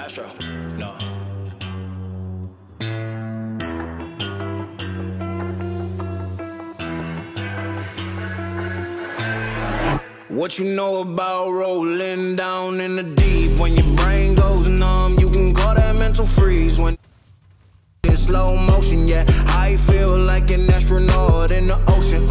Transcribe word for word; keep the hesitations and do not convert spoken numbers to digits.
Castro, no. What you know about rolling down in the deep? When your brain goes numb, you can call that mental freeze. When in slow motion, yeah, I feel like an astronaut in the ocean.